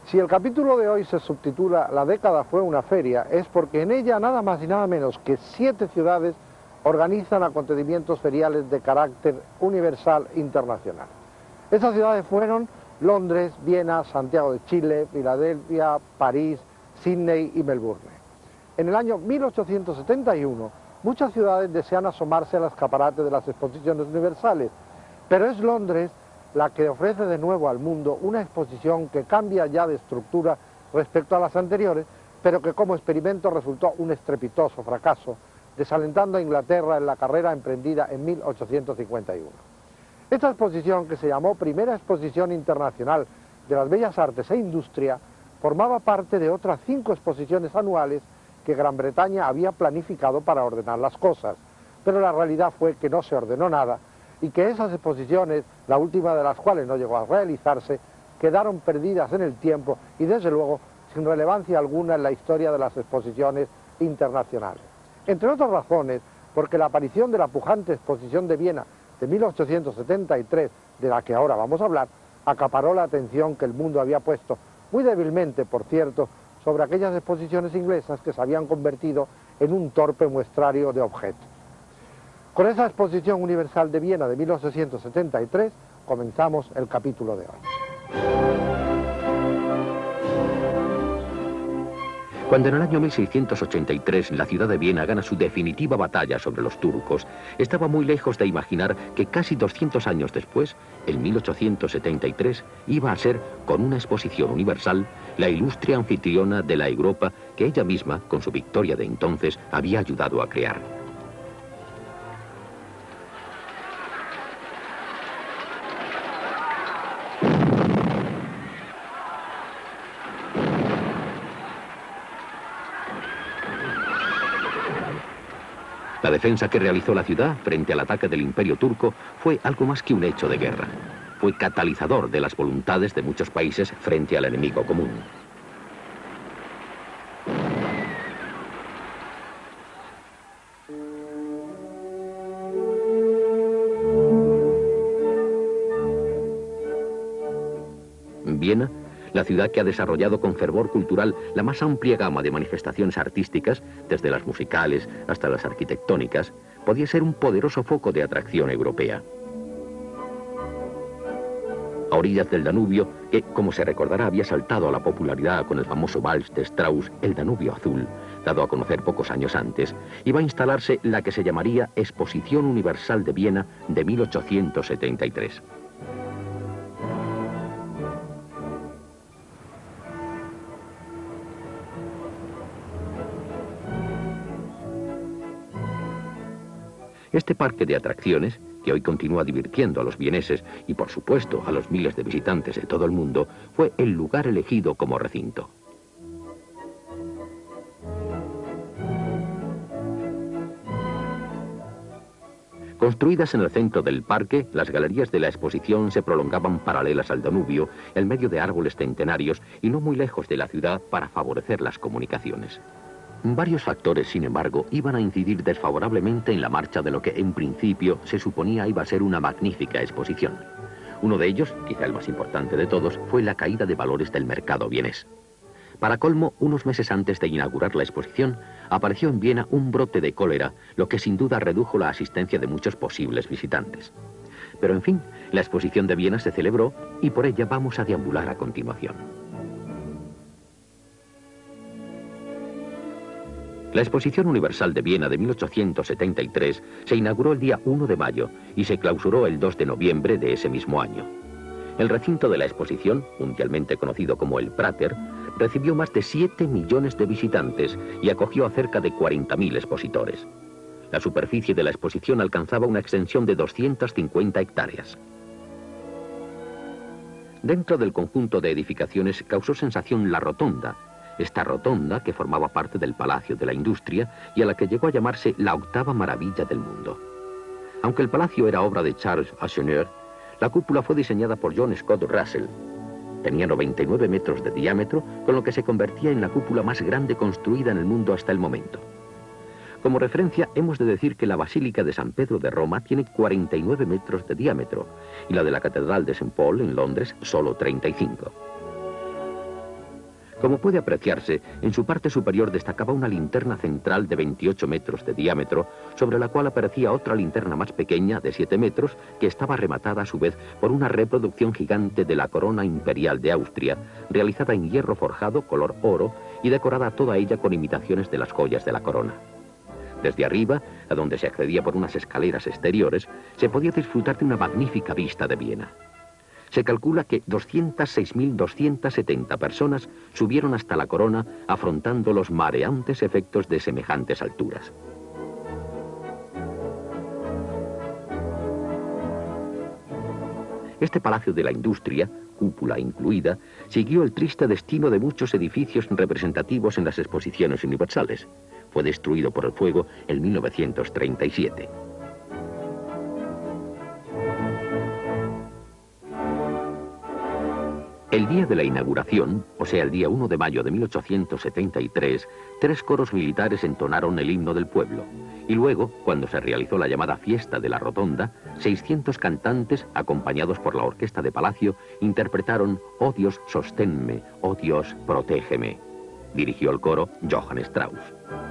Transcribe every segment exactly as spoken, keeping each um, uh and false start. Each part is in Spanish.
Si el capítulo de hoy se subtitula La década fue una feria, es porque en ella nada más y nada menos que siete ciudades organizan acontecimientos feriales de carácter universal internacional. Esas ciudades fueron Londres, Viena, Santiago de Chile, Filadelfia, París, Sídney y Melbourne. En el año mil ochocientos setenta y uno, muchas ciudades desean asomarse al escaparate de las exposiciones universales, pero es Londres la que ofrece de nuevo al mundo una exposición que cambia ya de estructura respecto a las anteriores, pero que como experimento resultó un estrepitoso fracaso, desalentando a Inglaterra en la carrera emprendida en mil ochocientos cincuenta y uno. Esta exposición, que se llamó Primera Exposición Internacional de las Bellas Artes e Industria, formaba parte de otras cinco exposiciones anuales que Gran Bretaña había planificado para ordenar las cosas, pero la realidad fue que no se ordenó nada y que esas exposiciones, la última de las cuales no llegó a realizarse, quedaron perdidas en el tiempo y desde luego sin relevancia alguna en la historia de las exposiciones internacionales. Entre otras razones, porque la aparición de la pujante exposición de Viena de mil ochocientos setenta y tres, de la que ahora vamos a hablar, acaparó la atención que el mundo había puesto, muy débilmente por cierto, sobre aquellas exposiciones inglesas que se habían convertido en un torpe muestrario de objetos. Con esa exposición universal de Viena de mil ochocientos setenta y tres comenzamos el capítulo de hoy. Cuando en el año mil seiscientos ochenta y tres la ciudad de Viena gana su definitiva batalla sobre los turcos, estaba muy lejos de imaginar que casi doscientos años después, en mil ochocientos setenta y tres, iba a ser, con una exposición universal, la ilustre anfitriona de la Europa que ella misma, con su victoria de entonces, había ayudado a crear. La defensa que realizó la ciudad frente al ataque del Imperio turco fue algo más que un hecho de guerra. Fue catalizador de las voluntades de muchos países frente al enemigo común. Viena, la ciudad que ha desarrollado con fervor cultural la más amplia gama de manifestaciones artísticas, desde las musicales hasta las arquitectónicas, podía ser un poderoso foco de atracción europea. A orillas del Danubio, que, como se recordará, había saltado a la popularidad con el famoso vals de Strauss, el Danubio Azul, dado a conocer pocos años antes, iba a instalarse la que se llamaría Exposición Universal de Viena de mil ochocientos setenta y tres. Este parque de atracciones, que hoy continúa divirtiendo a los vieneses y por supuesto a los miles de visitantes de todo el mundo, fue el lugar elegido como recinto. Construidas en el centro del parque, las galerías de la exposición se prolongaban paralelas al Danubio, en medio de árboles centenarios y no muy lejos de la ciudad para favorecer las comunicaciones. Varios factores, sin embargo, iban a incidir desfavorablemente en la marcha de lo que en principio se suponía iba a ser una magnífica exposición. Uno de ellos, quizá el más importante de todos, fue la caída de valores del mercado vienés. Para colmo, unos meses antes de inaugurar la exposición, apareció en Viena un brote de cólera, lo que sin duda redujo la asistencia de muchos posibles visitantes. Pero en fin, la exposición de Viena se celebró y por ella vamos a deambular a continuación. La Exposición Universal de Viena de mil ochocientos setenta y tres se inauguró el día uno de mayo y se clausuró el dos de noviembre de ese mismo año. El recinto de la exposición, mundialmente conocido como el Prater, recibió más de siete millones de visitantes y acogió a cerca de cuarenta mil expositores. La superficie de la exposición alcanzaba una extensión de doscientas cincuenta hectáreas. Dentro del conjunto de edificaciones causó sensación la rotonda, esta rotonda que formaba parte del Palacio de la Industria y a la que llegó a llamarse la octava maravilla del mundo. Aunque el palacio era obra de Charles Acheneur, la cúpula fue diseñada por John Scott Russell. Tenía noventa y nueve metros de diámetro, con lo que se convertía en la cúpula más grande construida en el mundo hasta el momento. Como referencia, hemos de decir que la Basílica de San Pedro de Roma tiene cuarenta y nueve metros de diámetro y la de la Catedral de Saint Paul en Londres solo treinta y cinco. Como puede apreciarse, en su parte superior destacaba una linterna central de veintiocho metros de diámetro, sobre la cual aparecía otra linterna más pequeña de siete metros, que estaba rematada a su vez por una reproducción gigante de la corona imperial de Austria, realizada en hierro forjado color oro y decorada toda ella con imitaciones de las joyas de la corona. Desde arriba, a donde se accedía por unas escaleras exteriores, se podía disfrutar de una magnífica vista de Viena. Se calcula que doscientas seis mil doscientas setenta personas subieron hasta la corona afrontando los mareantes efectos de semejantes alturas. Este Palacio de la Industria, cúpula incluida, siguió el triste destino de muchos edificios representativos en las exposiciones universales. Fue destruido por el fuego en mil novecientos treinta y siete. El día de la inauguración, o sea, el día uno de mayo de mil ochocientos setenta y tres, tres coros militares entonaron el himno del pueblo. Y luego, cuando se realizó la llamada Fiesta de la Rotonda, seiscientos cantantes, acompañados por la Orquesta de Palacio, interpretaron «Oh Dios, sosténme, oh Dios, protégeme». Dirigió el coro Johann Strauss.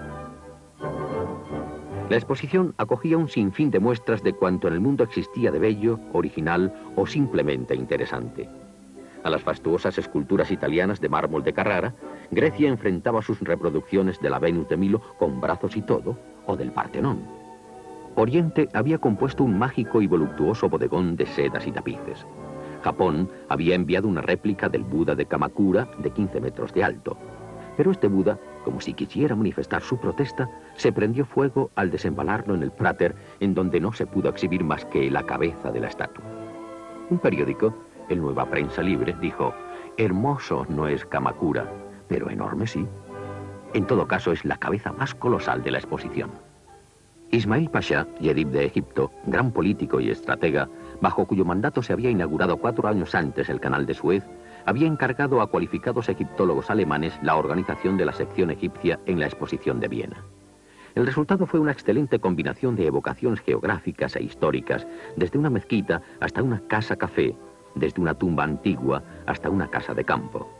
La exposición acogía un sinfín de muestras de cuanto en el mundo existía de bello, original o simplemente interesante. A las fastuosas esculturas italianas de mármol de Carrara, Grecia enfrentaba sus reproducciones de la Venus de Milo con brazos y todo, o del Partenón. Oriente había compuesto un mágico y voluptuoso bodegón de sedas y tapices. Japón había enviado una réplica del Buda de Kamakura de quince metros de alto. Pero este Buda, como si quisiera manifestar su protesta, se prendió fuego al desembalarlo en el Prater, en donde no se pudo exhibir más que la cabeza de la estatua. Un periódico, el Nueva Prensa Libre, dijo: hermoso no es Kamakura, pero enorme sí. En todo caso, es la cabeza más colosal de la exposición. Ismail Pasha, Yedid de Egipto, gran político y estratega, bajo cuyo mandato se había inaugurado cuatro años antes el canal de Suez, había encargado a cualificados egiptólogos alemanes la organización de la sección egipcia en la exposición de Viena. El resultado fue una excelente combinación de evocaciones geográficas e históricas, desde una mezquita hasta una casa-café, desde una tumba antigua hasta una casa de campo.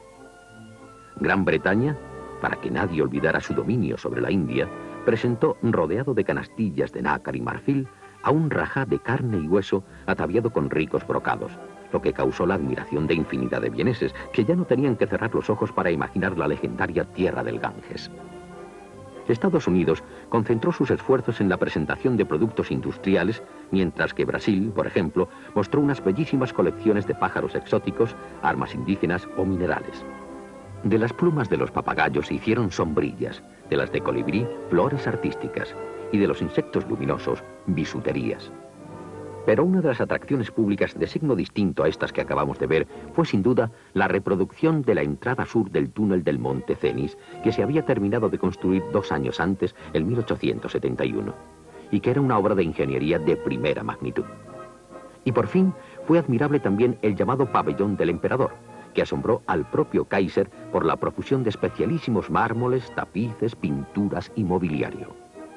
Gran Bretaña, para que nadie olvidara su dominio sobre la India, presentó, rodeado de canastillas de nácar y marfil, a un rajá de carne y hueso ataviado con ricos brocados, lo que causó la admiración de infinidad de vieneses, que ya no tenían que cerrar los ojos para imaginar la legendaria tierra del Ganges. Estados Unidos concentró sus esfuerzos en la presentación de productos industriales, mientras que Brasil, por ejemplo, mostró unas bellísimas colecciones de pájaros exóticos, armas indígenas o minerales. De las plumas de los papagayos se hicieron sombrillas, de las de colibrí, flores artísticas, y de los insectos luminosos, bisuterías. Pero una de las atracciones públicas de signo distinto a estas que acabamos de ver fue sin duda la reproducción de la entrada sur del túnel del Monte Cenis, que se había terminado de construir dos años antes, en mil ochocientos setenta y uno, y que era una obra de ingeniería de primera magnitud. Y por fin fue admirable también el llamado pabellón del emperador, que asombró al propio Kaiser por la profusión de especialísimos mármoles, tapices, pinturas y mobiliario.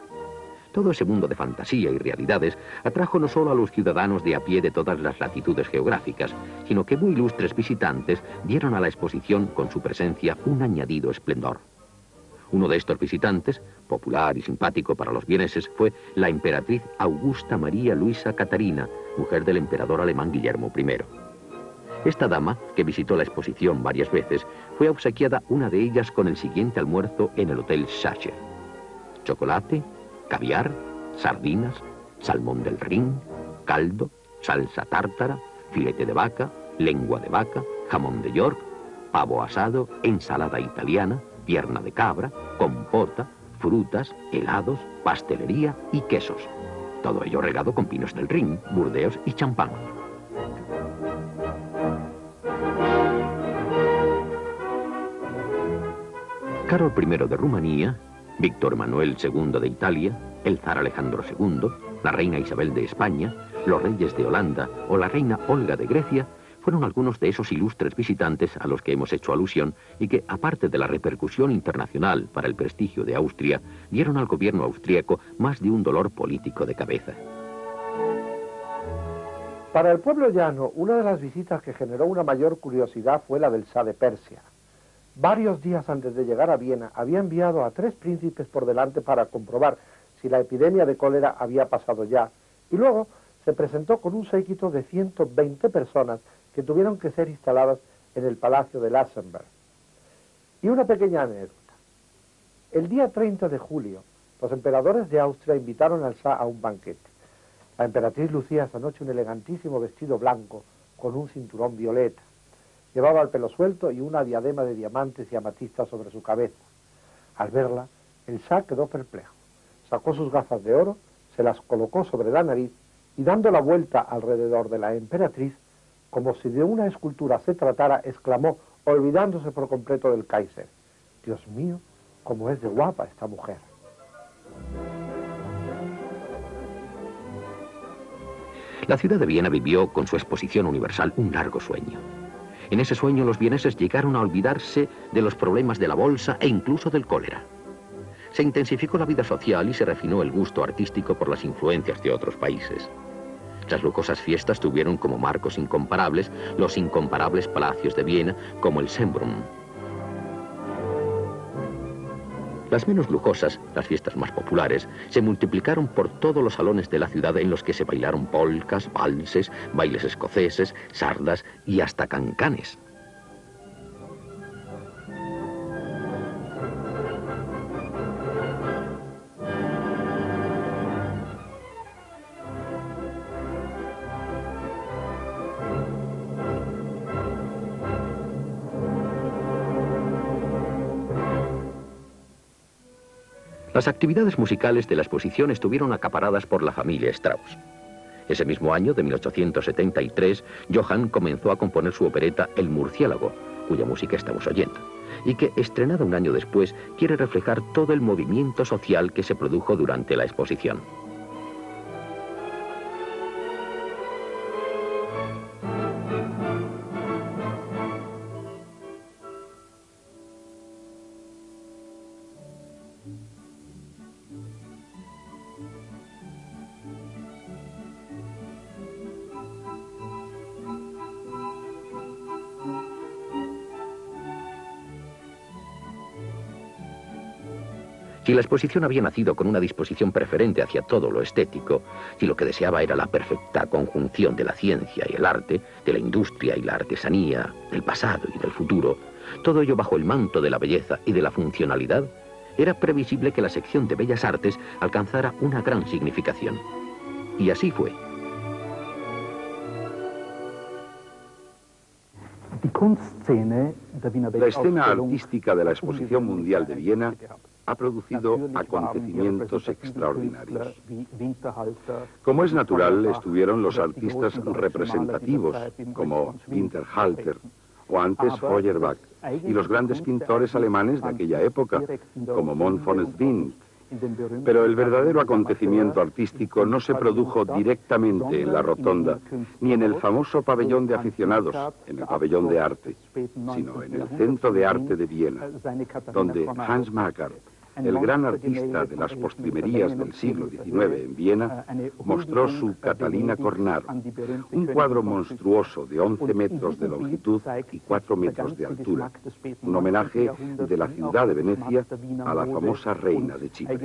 Todo ese mundo de fantasía y realidades atrajo no solo a los ciudadanos de a pie de todas las latitudes geográficas, sino que muy ilustres visitantes dieron a la exposición con su presencia un añadido esplendor. Uno de estos visitantes, popular y simpático para los vieneses, fue la emperatriz Augusta María Luisa Catarina, mujer del emperador alemán Guillermo primero. Esta dama, que visitó la exposición varias veces, fue obsequiada una de ellas con el siguiente almuerzo en el Hotel Sacher: chocolate, caviar, sardinas, salmón del Rin, caldo, salsa tártara, filete de vaca, lengua de vaca, jamón de York, pavo asado, ensalada italiana, pierna de cabra, compota, frutas, helados, pastelería y quesos. Todo ello regado con pinos del Rin, Burdeos y champán. Carol primero de Rumanía, Víctor Manuel segundo de Italia, el zar Alejandro segundo, la reina Isabel de España, los reyes de Holanda o la reina Olga de Grecia fueron algunos de esos ilustres visitantes a los que hemos hecho alusión y que, aparte de la repercusión internacional para el prestigio de Austria, dieron al gobierno austríaco más de un dolor político de cabeza. Para el pueblo llano, una de las visitas que generó una mayor curiosidad fue la del Shah de Persia. varios días antes de llegar a Viena, había enviado a tres príncipes por delante para comprobar si la epidemia de cólera había pasado ya, y luego se presentó con un séquito de ciento veinte personas que tuvieron que ser instaladas en el Palacio de Lassenberg. Y una pequeña anécdota. El día treinta de julio, los emperadores de Austria invitaron al Shah a un banquete. La emperatriz lucía esa noche un elegantísimo vestido blanco con un cinturón violeta. Llevaba el pelo suelto y una diadema de diamantes y amatistas sobre su cabeza. Al verla, el Shah quedó perplejo. Sacó sus gafas de oro, se las colocó sobre la nariz y dando la vuelta alrededor de la emperatriz, como si de una escultura se tratara, exclamó, olvidándose por completo del Kaiser: Dios mío, cómo es de guapa esta mujer. La ciudad de Viena vivió con su exposición universal un largo sueño. En ese sueño los vieneses llegaron a olvidarse de los problemas de la bolsa e incluso del cólera. Se intensificó la vida social y se refinó el gusto artístico por las influencias de otros países. Las lujosas fiestas tuvieron como marcos incomparables los incomparables palacios de Viena, como el Semmbrunn. Las menos lujosas, las fiestas más populares, se multiplicaron por todos los salones de la ciudad en los que se bailaron polcas, valses, bailes escoceses, sardas y hasta cancanes. Las actividades musicales de la exposición estuvieron acaparadas por la familia Strauss. Ese mismo año, de mil ochocientos setenta y tres, Johann comenzó a componer su opereta El Murciélago, cuya música estamos oyendo, y que, estrenada un año después, quiere reflejar todo el movimiento social que se produjo durante la exposición. Si la exposición había nacido con una disposición preferente hacia todo lo estético, si lo que deseaba era la perfecta conjunción de la ciencia y el arte, de la industria y la artesanía, del pasado y del futuro, todo ello bajo el manto de la belleza y de la funcionalidad, era previsible que la sección de Bellas Artes alcanzara una gran significación. Y así fue. La escena artística de la Exposición Mundial de Viena ha producido acontecimientos extraordinarios. Como es natural, estuvieron los artistas representativos, como Winterhalter o antes Feuerbach, y los grandes pintores alemanes de aquella época, como Mont von Swind. Pero el verdadero acontecimiento artístico no se produjo directamente en la rotonda, ni en el famoso pabellón de aficionados, en el pabellón de arte, sino en el Centro de Arte de Viena, donde Hans Makar, el gran artista de las postrimerías del siglo diecinueve en Viena, mostró su Catalina Cornaro, un cuadro monstruoso de once metros de longitud y cuatro metros de altura, un homenaje de la ciudad de Venecia a la famosa reina de Chipre.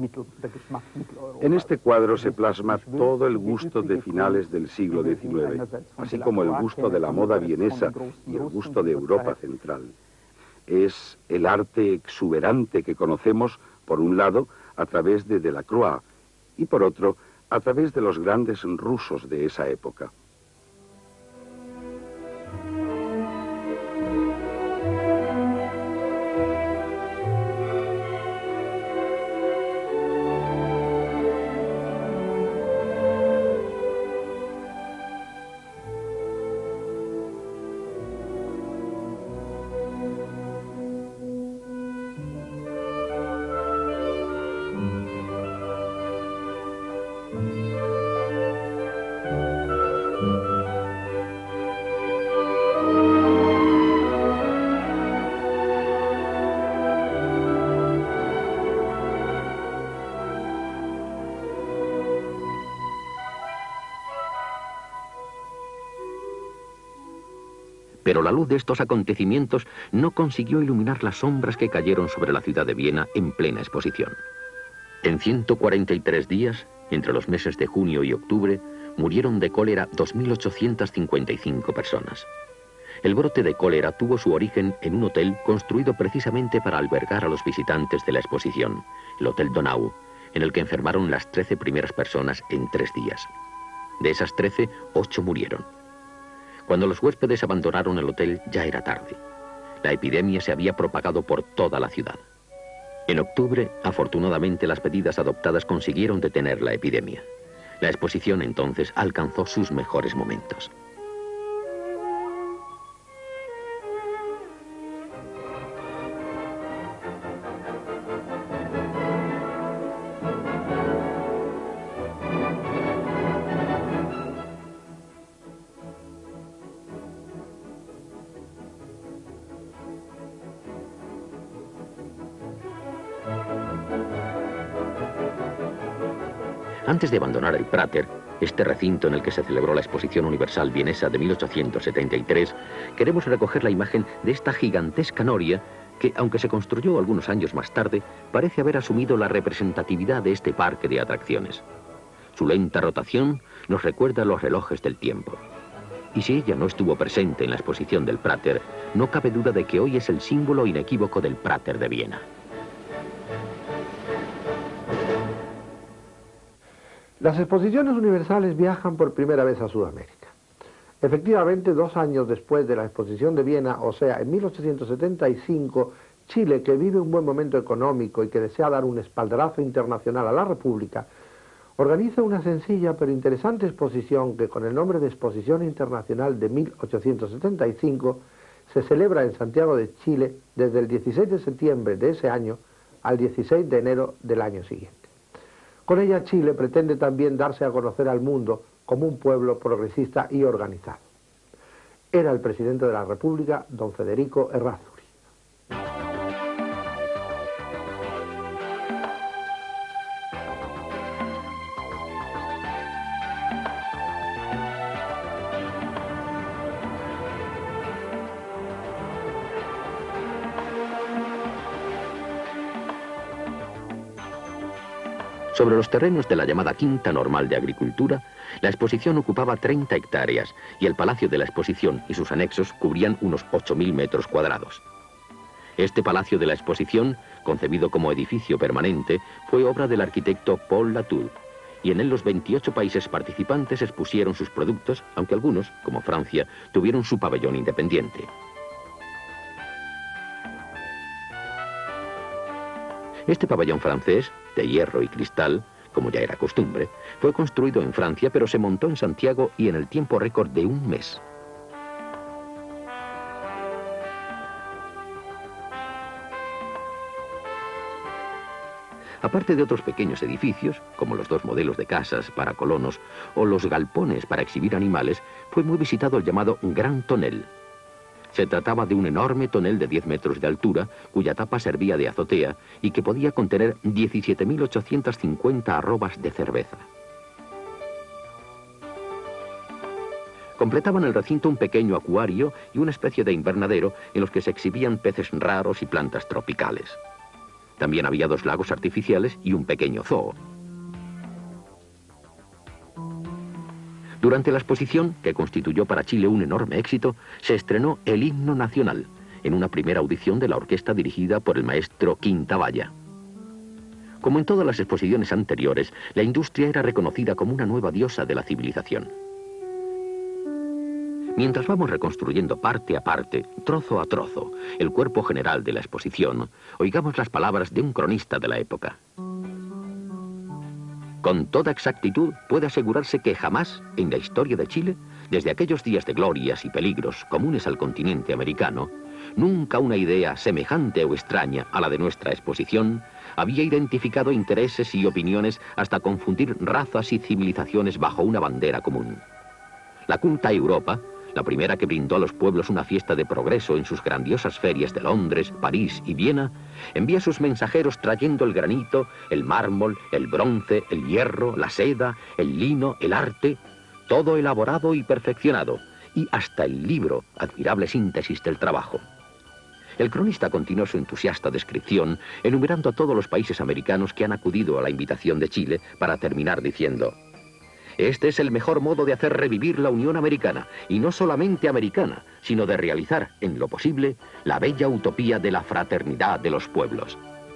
En este cuadro se plasma todo el gusto de finales del siglo diecinueve, así como el gusto de la moda vienesa y el gusto de Europa Central. Es el arte exuberante que conocemos, por un lado, a través de Delacroix, y por otro, a través de los grandes rusos de esa época. Pero la luz de estos acontecimientos no consiguió iluminar las sombras que cayeron sobre la ciudad de Viena en plena exposición. En ciento cuarenta y tres días, entre los meses de junio y octubre, murieron de cólera dos mil ochocientas cincuenta y cinco personas. El brote de cólera tuvo su origen en un hotel construido precisamente para albergar a los visitantes de la exposición, el Hotel Donau, en el que enfermaron las trece primeras personas en tres días. De esas trece, ocho murieron. Cuando los huéspedes abandonaron el hotel ya era tarde. La epidemia se había propagado por toda la ciudad. En octubre, afortunadamente, las medidas adoptadas consiguieron detener la epidemia. La exposición entonces alcanzó sus mejores momentos. Antes de abandonar el Prater, este recinto en el que se celebró la Exposición Universal Vienesa de mil ochocientos setenta y tres, queremos recoger la imagen de esta gigantesca noria que, aunque se construyó algunos años más tarde, parece haber asumido la representatividad de este parque de atracciones. Su lenta rotación nos recuerda los relojes del tiempo. Y si ella no estuvo presente en la exposición del Prater, no cabe duda de que hoy es el símbolo inequívoco del Prater de Viena. Las exposiciones universales viajan por primera vez a Sudamérica. Efectivamente, dos años después de la exposición de Viena, o sea, en mil ochocientos setenta y cinco, Chile, que vive un buen momento económico y que desea dar un espaldarazo internacional a la República, organiza una sencilla pero interesante exposición que, con el nombre de Exposición Internacional de mil ochocientos setenta y cinco, se celebra en Santiago de Chile desde el dieciséis de septiembre de ese año al dieciséis de enero del año siguiente. Con ella Chile pretende también darse a conocer al mundo como un pueblo progresista y organizado. Era el presidente de la República, don Federico Errázuriz. Sobre los terrenos de la llamada Quinta Normal de Agricultura, la exposición ocupaba treinta hectáreas y el Palacio de la Exposición y sus anexos cubrían unos ocho mil metros cuadrados. Este Palacio de la Exposición, concebido como edificio permanente, fue obra del arquitecto Paul Latour, y en él los veintiocho países participantes expusieron sus productos, aunque algunos, como Francia, tuvieron su pabellón independiente. Este pabellón francés, de hierro y cristal, como ya era costumbre, fue construido en Francia, pero se montó en Santiago y en el tiempo récord de un mes. Aparte de otros pequeños edificios, como los dos modelos de casas para colonos o los galpones para exhibir animales, fue muy visitado el llamado Gran Tonel. Se trataba de un enorme tonel de diez metros de altura, cuya tapa servía de azotea y que podía contener diecisiete mil ochocientas cincuenta arrobas de cerveza. Completaban el recinto un pequeño acuario y una especie de invernadero en los que se exhibían peces raros y plantas tropicales. También había dos lagos artificiales y un pequeño zoo. Durante la exposición, que constituyó para Chile un enorme éxito, se estrenó el himno nacional, en una primera audición de la orquesta dirigida por el maestro Quintaballa. Como en todas las exposiciones anteriores, la industria era reconocida como una nueva diosa de la civilización. Mientras vamos reconstruyendo parte a parte, trozo a trozo, el cuerpo general de la exposición, oigamos las palabras de un cronista de la época. Con toda exactitud puede asegurarse que jamás, en la historia de Chile, desde aquellos días de glorias y peligros comunes al continente americano, nunca una idea semejante o extraña a la de nuestra exposición había identificado intereses y opiniones hasta confundir razas y civilizaciones bajo una bandera común. La culta Europa, la primera que brindó a los pueblos una fiesta de progreso en sus grandiosas ferias de Londres, París y Viena, envía sus mensajeros trayendo el granito, el mármol, el bronce, el hierro, la seda, el lino, el arte, todo elaborado y perfeccionado, y hasta el libro Admirable síntesis del trabajo. El cronista continuó su entusiasta descripción, enumerando a todos los países americanos que han acudido a la invitación de Chile, para terminar diciendo: este es el mejor modo de hacer revivir la Unión Americana, y no solamente americana, sino de realizar, en lo posible, la bella utopía de la fraternidad de los pueblos.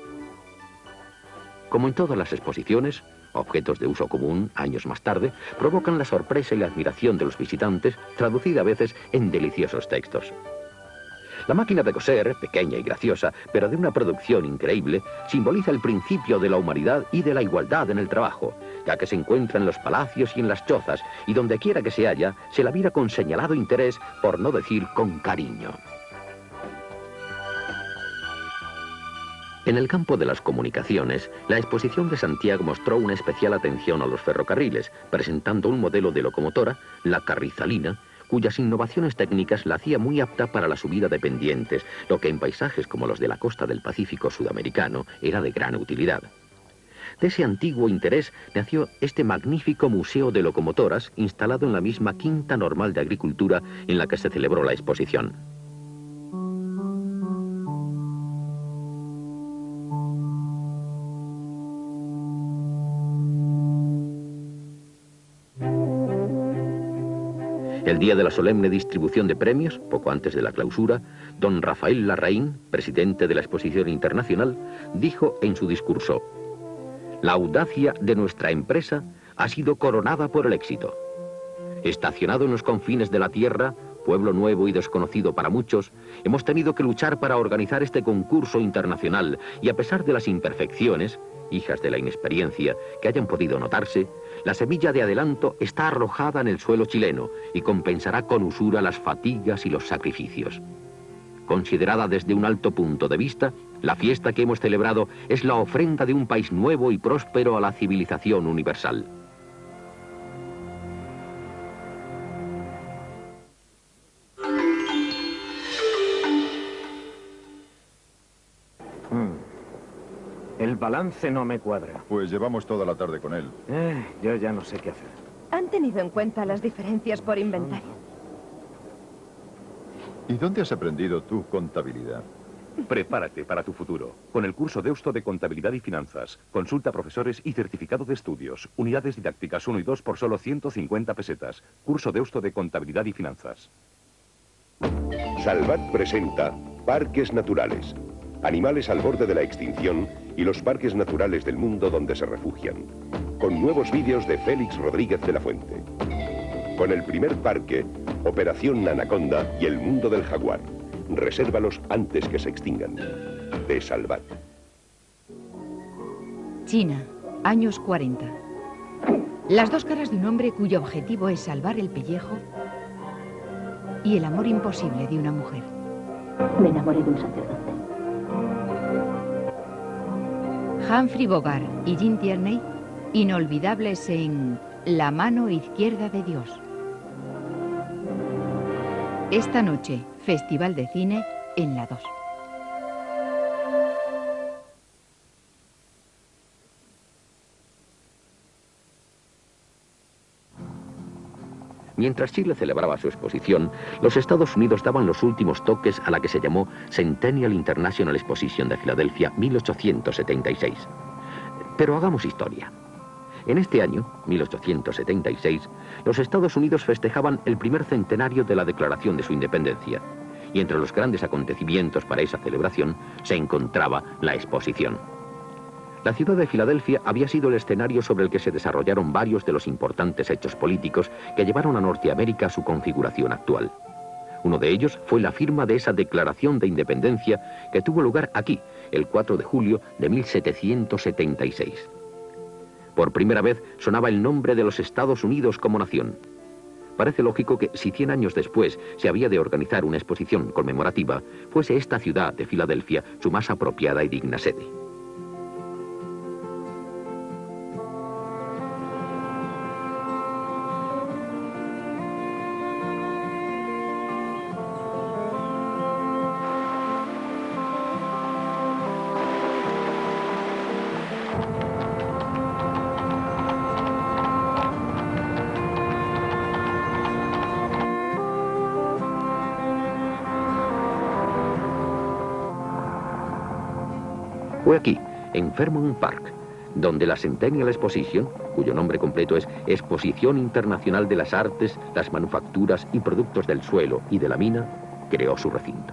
Como en todas las exposiciones, objetos de uso común, años más tarde, provocan la sorpresa y la admiración de los visitantes, traducida a veces en deliciosos textos. La máquina de coser, pequeña y graciosa, pero de una producción increíble, simboliza el principio de la humanidad y de la igualdad en el trabajo, ya que se encuentra en los palacios y en las chozas, y donde quiera que se halla, se la mira con señalado interés, por no decir con cariño. En el campo de las comunicaciones, la exposición de Santiago mostró una especial atención a los ferrocarriles, presentando un modelo de locomotora, la carrizalina, cuyas innovaciones técnicas la hacía muy apta para la subida de pendientes, lo que en paisajes como los de la costa del Pacífico sudamericano era de gran utilidad. De ese antiguo interés nació este magnífico museo de locomotoras, instalado en la misma Quinta Normal de Agricultura en la que se celebró la exposición. El día de la solemne distribución de premios, poco antes de la clausura, don Rafael Larraín, presidente de la Exposición Internacional, dijo en su discurso: la audacia de nuestra empresa ha sido coronada por el éxito. Estacionado en los confines de la tierra, pueblo nuevo y desconocido para muchos, hemos tenido que luchar para organizar este concurso internacional y a pesar de las imperfecciones, hijas de la inexperiencia, que hayan podido notarse, la semilla de adelanto está arrojada en el suelo chileno y compensará con usura las fatigas y los sacrificios. Considerada desde un alto punto de vista, la fiesta que hemos celebrado es la ofrenda de un país nuevo y próspero a la civilización universal. El balance no me cuadra. Pues llevamos toda la tarde con él. Eh, yo ya no sé qué hacer. ¿Han tenido en cuenta las diferencias por inventario? ¿Y dónde has aprendido tu contabilidad? Prepárate para tu futuro. Con el curso Deusto de Contabilidad y Finanzas. Consulta profesores y certificado de estudios. Unidades didácticas uno y dos por solo ciento cincuenta pesetas. Curso Deusto de Contabilidad y Finanzas. Salvat presenta Parques Naturales. Animales al borde de la extinción y los parques naturales del mundo donde se refugian. Con nuevos vídeos de Félix Rodríguez de la Fuente. Con el primer parque, Operación Anaconda y el mundo del jaguar. Resérvalos antes que se extingan. De Salvat. China, años cuarenta. Las dos caras de un hombre cuyo objetivo es salvar el pellejo y el amor imposible de una mujer. Me enamoré de un sacerdote. Humphrey Bogart y Jim Tierney, inolvidables en La mano izquierda de Dios. Esta noche, Festival de Cine en la dos. Mientras Chile celebraba su exposición, los Estados Unidos daban los últimos toques a la que se llamó Centennial International Exposition de Filadelfia mil ochocientos setenta y seis. Pero hagamos historia. En este año, mil ochocientos setenta y seis, los Estados Unidos festejaban el primer centenario de la declaración de su independencia, y entre los grandes acontecimientos para esa celebración se encontraba la exposición. La ciudad de Filadelfia había sido el escenario sobre el que se desarrollaron varios de los importantes hechos políticos que llevaron a Norteamérica a su configuración actual. Uno de ellos fue la firma de esa declaración de independencia que tuvo lugar aquí, el cuatro de julio de mil setecientos setenta y seis. Por primera vez sonaba el nombre de los Estados Unidos como nación. Parece lógico que, si cien años después se había de organizar una exposición conmemorativa, fuese esta ciudad de Filadelfia su más apropiada y digna sede. Fue aquí, en Fairmount Park, donde la Centennial Exposition, cuyo nombre completo es Exposición Internacional de las Artes, las Manufacturas y Productos del Suelo y de la Mina, creó su recinto.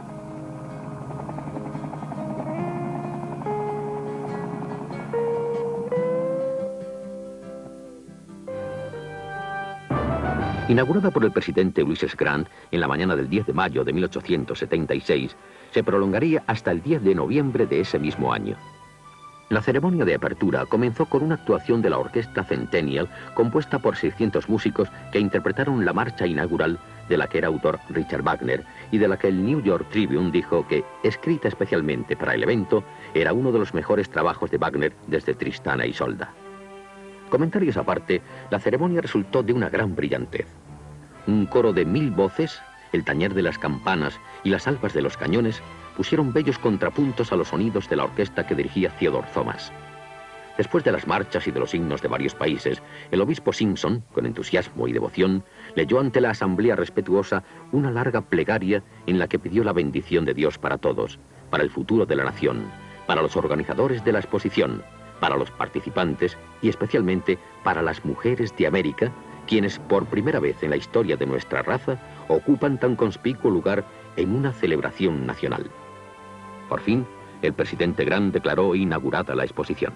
Inaugurada por el presidente Ulysses Grant en la mañana del diez de mayo de mil ochocientos setenta y seis, se prolongaría hasta el diez de noviembre de ese mismo año. La ceremonia de apertura comenzó con una actuación de la Orquesta Centennial compuesta por seiscientos músicos que interpretaron la marcha inaugural de la que era autor Richard Wagner y de la que el New York Tribune dijo que, escrita especialmente para el evento, era uno de los mejores trabajos de Wagner desde Tristana e Isolda. Comentarios aparte, la ceremonia resultó de una gran brillantez. Un coro de mil voces, el tañer de las campanas y las alpas de los cañones pusieron bellos contrapuntos a los sonidos de la orquesta que dirigía Theodore Thomas. Después de las marchas y de los himnos de varios países, el obispo Simpson, con entusiasmo y devoción, leyó ante la asamblea respetuosa una larga plegaria en la que pidió la bendición de Dios para todos, para el futuro de la nación, para los organizadores de la exposición, para los participantes y especialmente para las mujeres de América, quienes por primera vez en la historia de nuestra raza ocupan tan conspicuo lugar en una celebración nacional. Por fin, el presidente Grant declaró inaugurada la exposición.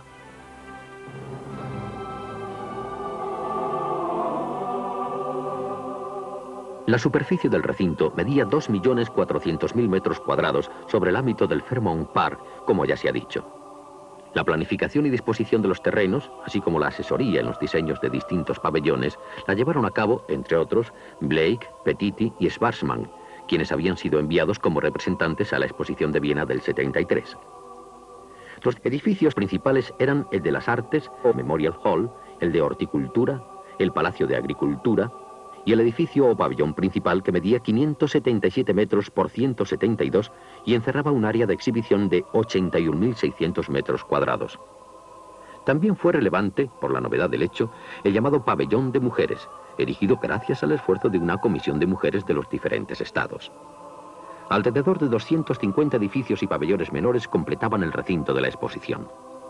La superficie del recinto medía dos millones cuatrocientos mil metros cuadrados sobre el ámbito del Fairmount Park, como ya se ha dicho. La planificación y disposición de los terrenos, así como la asesoría en los diseños de distintos pabellones, la llevaron a cabo, entre otros, Blake, Petiti y Schwarzman, quienes habían sido enviados como representantes a la exposición de Viena del setenta y tres. Los edificios principales eran el de las Artes, o Memorial Hall, el de Horticultura, el Palacio de Agricultura, y el edificio o pabellón principal que medía quinientos setenta y siete metros por ciento setenta y dos y encerraba un área de exhibición de ochenta y un mil seiscientos metros cuadrados. También fue relevante, por la novedad del hecho, el llamado pabellón de mujeres, erigido gracias al esfuerzo de una comisión de mujeres de los diferentes estados. Alrededor de doscientos cincuenta edificios y pabellones menores completaban el recinto de la exposición.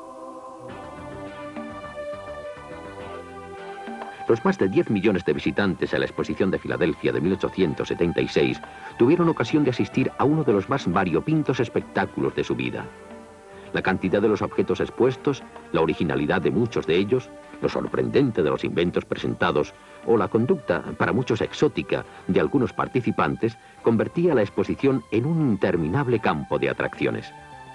Los más de diez millones de visitantes a la exposición de Filadelfia de mil ochocientos setenta y seis tuvieron ocasión de asistir a uno de los más variopintos espectáculos de su vida. La cantidad de los objetos expuestos, la originalidad de muchos de ellos, lo sorprendente de los inventos presentados o la conducta, para muchos exótica, de algunos participantes, convertía la exposición en un interminable campo de atracciones.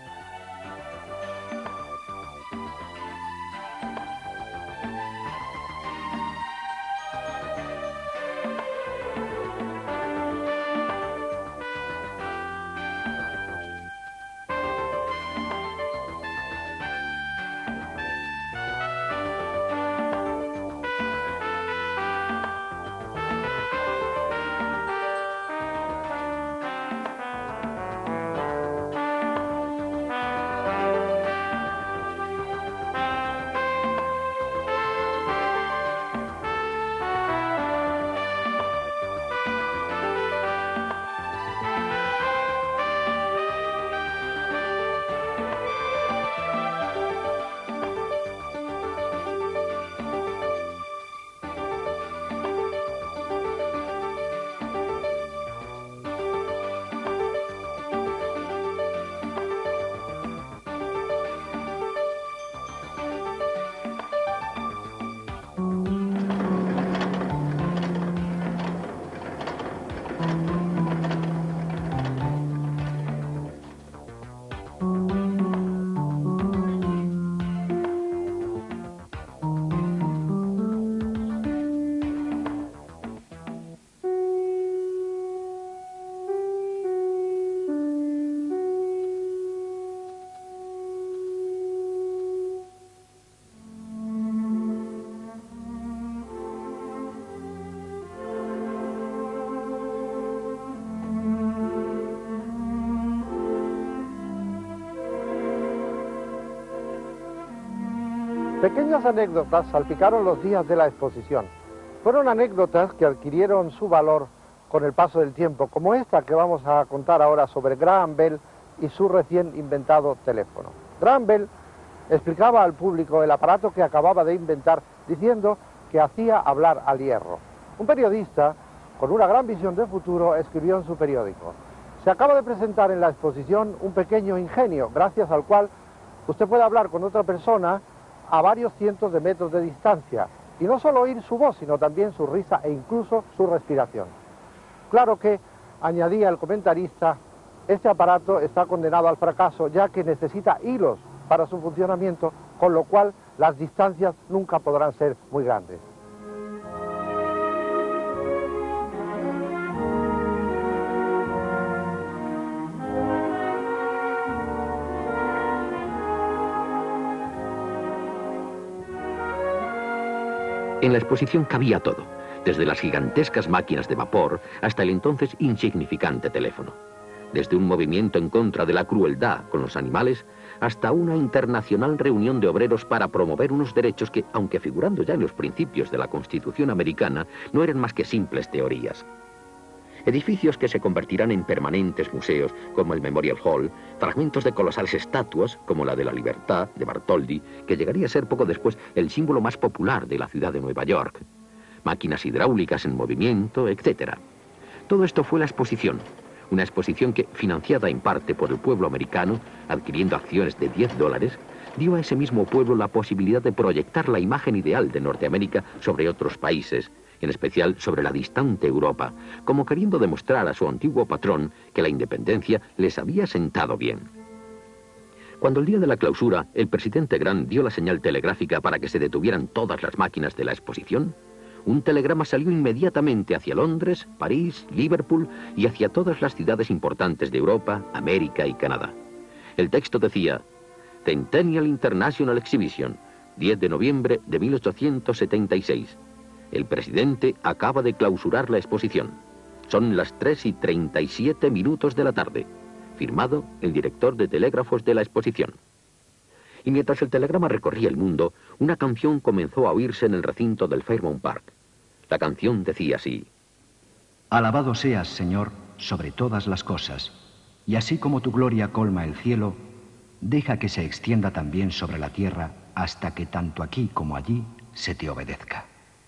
Pequeñas anécdotas salpicaron los días de la exposición. Fueron anécdotas que adquirieron su valor con el paso del tiempo, como esta que vamos a contar ahora sobre Graham Bell y su recién inventado teléfono. Graham Bell explicaba al público el aparato que acababa de inventar diciendo que hacía hablar al hierro. Un periodista con una gran visión de futuro escribió en su periódico: se acaba de presentar en la exposición un pequeño ingenio, gracias al cual usted puede hablar con otra persona a varios cientos de metros de distancia, y no solo oír su voz, sino también su risa e incluso su respiración. Claro que, añadía el comentarista, este aparato está condenado al fracaso, ya que necesita hilos para su funcionamiento, con lo cual las distancias nunca podrán ser muy grandes. En la exposición cabía todo, desde las gigantescas máquinas de vapor hasta el entonces insignificante teléfono. Desde un movimiento en contra de la crueldad con los animales hasta una internacional reunión de obreros para promover unos derechos que, aunque figurando ya en los principios de la Constitución americana, no eran más que simples teorías. Edificios que se convertirán en permanentes museos, como el Memorial Hall, fragmentos de colosales estatuas, como la de la Libertad, de Bartholdi, que llegaría a ser poco después el símbolo más popular de la ciudad de Nueva York, máquinas hidráulicas en movimiento, etcétera. Todo esto fue la exposición, una exposición que, financiada en parte por el pueblo americano, adquiriendo acciones de diez dólares, dio a ese mismo pueblo la posibilidad de proyectar la imagen ideal de Norteamérica sobre otros países, en especial sobre la distante Europa, como queriendo demostrar a su antiguo patrón que la independencia les había sentado bien. Cuando el día de la clausura, el presidente Grant dio la señal telegráfica para que se detuvieran todas las máquinas de la exposición, un telegrama salió inmediatamente hacia Londres, París, Liverpool y hacia todas las ciudades importantes de Europa, América y Canadá. El texto decía: Centennial International Exhibition, diez de noviembre de mil ochocientos setenta y seis. El presidente acaba de clausurar la exposición. Son las tres y treinta y siete minutos de la tarde. Firmado el director de telégrafos de la exposición. Y mientras el telegrama recorría el mundo, una canción comenzó a oírse en el recinto del Fairmount Park. La canción decía así: Alabado seas, Señor, sobre todas las cosas, y así como tu gloria colma el cielo, deja que se extienda también sobre la tierra, hasta que tanto aquí como allí se te obedezca.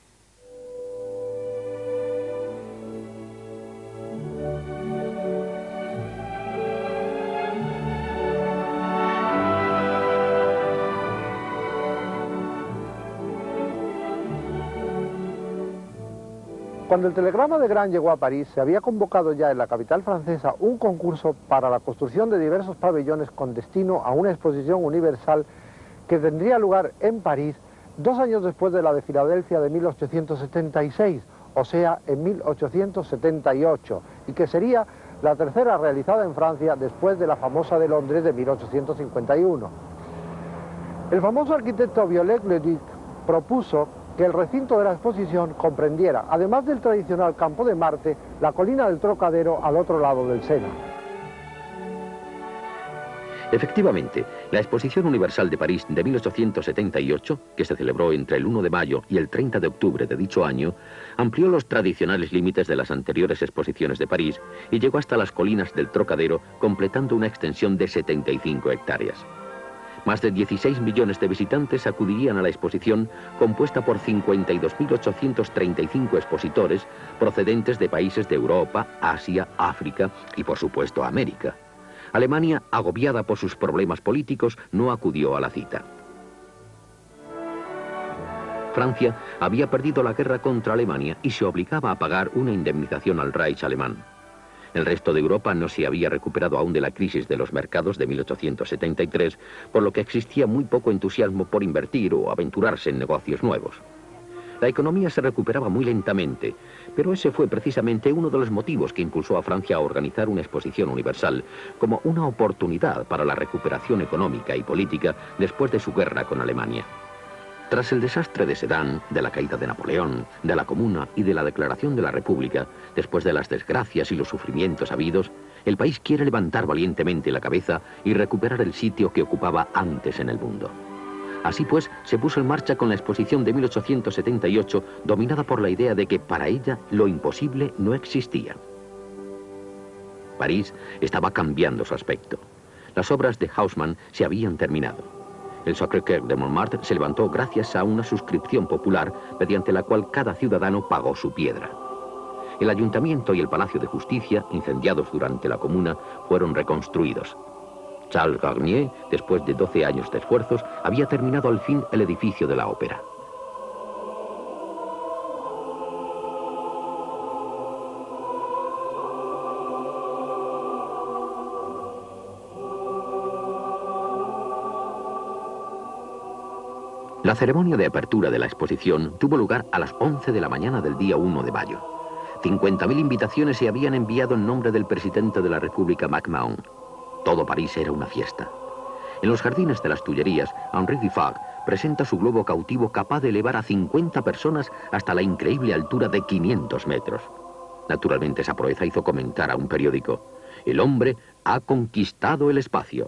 Cuando el telegrama de Grant llegó a París, se había convocado ya en la capital francesa un concurso para la construcción de diversos pabellones con destino a una exposición universal que tendría lugar en París dos años después de la de Filadelfia de mil ochocientos setenta y seis, o sea, en mil ochocientos setenta y ocho, y que sería la tercera realizada en Francia después de la famosa de Londres de mil ochocientos cincuenta y uno. El famoso arquitecto Viollet-le-Duc propuso que el recinto de la exposición comprendiera, además del tradicional campo de Marte, la colina del Trocadero al otro lado del Sena. Efectivamente, la Exposición Universal de París de mil ochocientos setenta y ocho, que se celebró entre el uno de mayo y el treinta de octubre de dicho año, amplió los tradicionales límites de las anteriores exposiciones de París y llegó hasta las colinas del Trocadero, completando una extensión de setenta y cinco hectáreas. Más de dieciséis millones de visitantes acudirían a la exposición, compuesta por cincuenta y dos mil ochocientos treinta y cinco expositores procedentes de países de Europa, Asia, África y, por supuesto, América. Alemania, agobiada por sus problemas políticos, no acudió a la cita. Francia había perdido la guerra contra Alemania y se obligaba a pagar una indemnización al Reich alemán. El resto de Europa no se había recuperado aún de la crisis de los mercados de mil ochocientos setenta y tres, por lo que existía muy poco entusiasmo por invertir o aventurarse en negocios nuevos. La economía se recuperaba muy lentamente, pero ese fue precisamente uno de los motivos que impulsó a Francia a organizar una exposición universal como una oportunidad para la recuperación económica y política después de su guerra con Alemania. Tras el desastre de Sedán, de la caída de Napoleón, de la Comuna y de la declaración de la República, después de las desgracias y los sufrimientos habidos, el país quiere levantar valientemente la cabeza y recuperar el sitio que ocupaba antes en el mundo. Así pues, se puso en marcha con la exposición de mil ochocientos setenta y ocho, dominada por la idea de que para ella lo imposible no existía. París estaba cambiando su aspecto. las obras de Haussmann se habían terminado. El Sacré-Cœur de Montmartre se levantó gracias a una suscripción popular mediante la cual cada ciudadano pagó su piedra. El Ayuntamiento y el Palacio de Justicia, incendiados durante la Comuna, fueron reconstruidos. Charles Garnier, después de doce años de esfuerzos, había terminado al fin el edificio de la ópera. La ceremonia de apertura de la exposición tuvo lugar a las once de la mañana del día uno de mayo. cincuenta mil invitaciones se habían enviado en nombre del presidente de la República, MacMahon. Todo París era una fiesta. En los jardines de las Tullerías, Henri Dufagre presenta su globo cautivo capaz de elevar a cincuenta personas hasta la increíble altura de quinientos metros. Naturalmente esa proeza hizo comentar a un periódico: el hombre ha conquistado el espacio.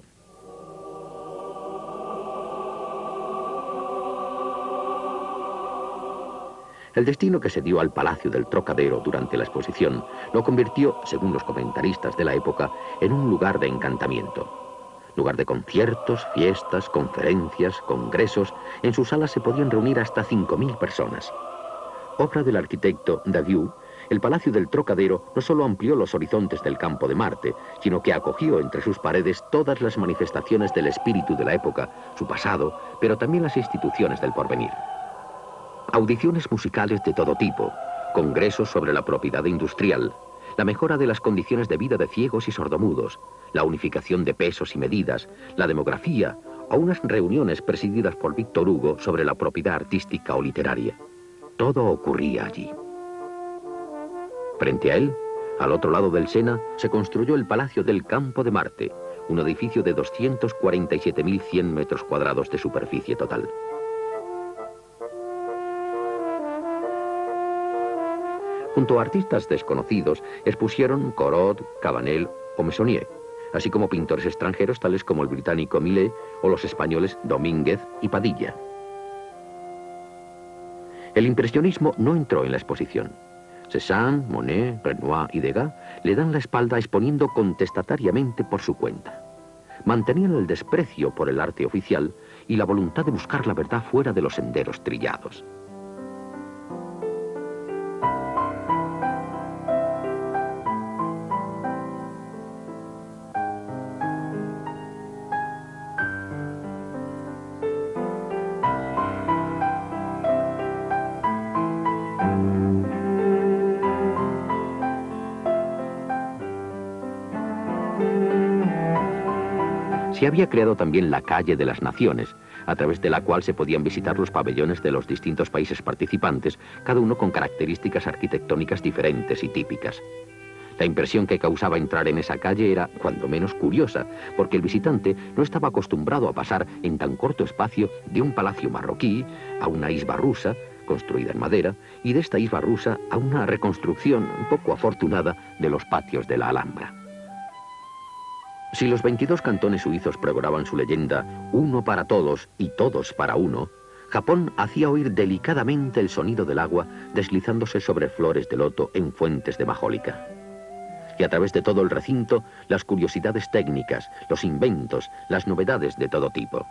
El destino que se dio al Palacio del Trocadero durante la exposición lo convirtió, según los comentaristas de la época, en un lugar de encantamiento. Lugar de conciertos, fiestas, conferencias, congresos. En sus salas se podían reunir hasta cinco mil personas. Obra del arquitecto Daviau, el Palacio del Trocadero no solo amplió los horizontes del campo de Marte, sino que acogió entre sus paredes todas las manifestaciones del espíritu de la época, su pasado, pero también las instituciones del porvenir. Audiciones musicales de todo tipo, congresos sobre la propiedad industrial, la mejora de las condiciones de vida de ciegos y sordomudos, la unificación de pesos y medidas, la demografía, o unas reuniones presididas por Víctor Hugo sobre la propiedad artística o literaria. Todo ocurría allí. Frente a él, al otro lado del Sena, se construyó el Palacio del Campo de Marte, un edificio de doscientos cuarenta y siete mil cien metros cuadrados de superficie total. Junto a artistas desconocidos, expusieron Corot, Cabanel o Meissonier, así como pintores extranjeros tales como el británico Millet o los españoles Domínguez y Padilla. El impresionismo no entró en la exposición. Cézanne, Monet, Renoir y Degas le dan la espalda exponiendo contestatariamente por su cuenta. Mantenían el desprecio por el arte oficial y la voluntad de buscar la verdad fuera de los senderos trillados. Se había creado también la Calle de las Naciones, a través de la cual se podían visitar los pabellones de los distintos países participantes, cada uno con características arquitectónicas diferentes y típicas. La impresión que causaba entrar en esa calle era, cuando menos, curiosa, porque el visitante no estaba acostumbrado a pasar en tan corto espacio de un palacio marroquí a una isba rusa, construida en madera, y de esta isba rusa a una reconstrucción poco afortunada de los patios de la Alhambra. Si los veintidós cantones suizos pregonaban su leyenda, uno para todos y todos para uno, Japón hacía oír delicadamente el sonido del agua deslizándose sobre flores de loto en fuentes de majólica. Y a través de todo el recinto, las curiosidades técnicas, los inventos, las novedades de todo tipo.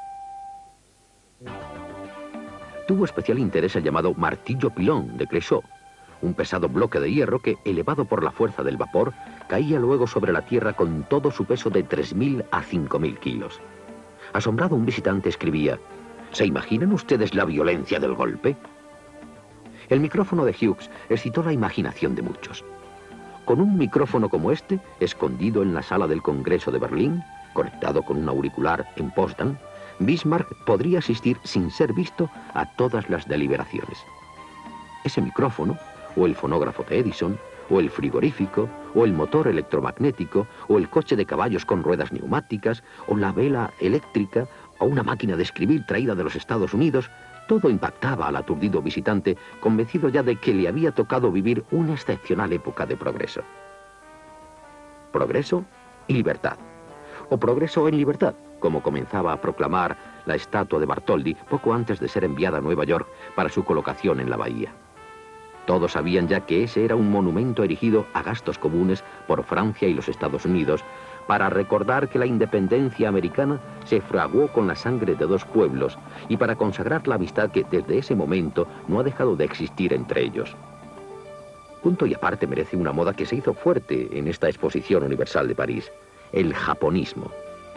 Tuvo especial interés el llamado martillo pilón de Creusot, un pesado bloque de hierro que, elevado por la fuerza del vapor, caía luego sobre la tierra con todo su peso de tres mil a cinco mil kilos. Asombrado, un visitante escribía: ¿se imaginan ustedes la violencia del golpe? El micrófono de Hughes excitó la imaginación de muchos. Con un micrófono como este, escondido en la sala del Congreso de Berlín, conectado con un auricular en Potsdam, Bismarck podría asistir sin ser visto a todas las deliberaciones. Ese micrófono, o el fonógrafo de Edison, o el frigorífico, o el motor electromagnético, o el coche de caballos con ruedas neumáticas, o la vela eléctrica, o una máquina de escribir traída de los Estados Unidos, todo impactaba al aturdido visitante, convencido ya de que le había tocado vivir una excepcional época de progreso. Progreso y libertad. O progreso en libertad, como comenzaba a proclamar la estatua de Bartholdi poco antes de ser enviada a Nueva York para su colocación en la bahía. Todos sabían ya que ese era un monumento erigido a gastos comunes por Francia y los Estados Unidos para recordar que la independencia americana se fraguó con la sangre de dos pueblos y para consagrar la amistad que desde ese momento no ha dejado de existir entre ellos. Punto y aparte merece una moda que se hizo fuerte en esta Exposición Universal de París, el japonismo.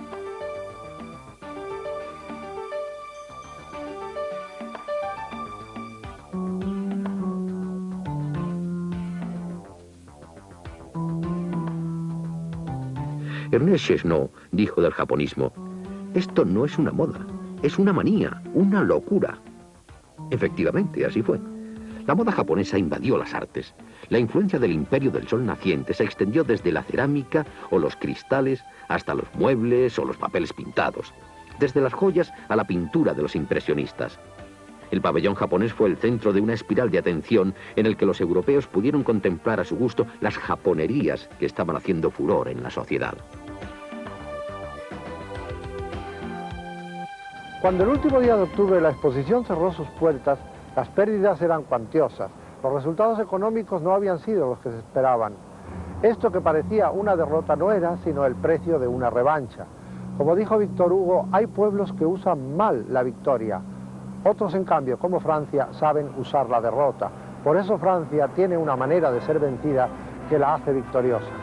Ernest Chesneau dijo del japonismo: esto no es una moda, es una manía, una locura. Efectivamente, así fue. La moda japonesa invadió las artes. La influencia del imperio del sol naciente se extendió desde la cerámica o los cristales hasta los muebles o los papeles pintados, desde las joyas a la pintura de los impresionistas. El pabellón japonés fue el centro de una espiral de atención en el que los europeos pudieron contemplar a su gusto las japonerías que estaban haciendo furor en la sociedad. Cuando el último día de octubre la exposición cerró sus puertas, las pérdidas eran cuantiosas. Los resultados económicos no habían sido los que se esperaban. Esto que parecía una derrota no era sino el precio de una revancha. Como dijo Víctor Hugo, hay pueblos que usan mal la victoria. Otros, en cambio, como Francia, saben usar la derrota. Por eso Francia tiene una manera de ser vencida que la hace victoriosa.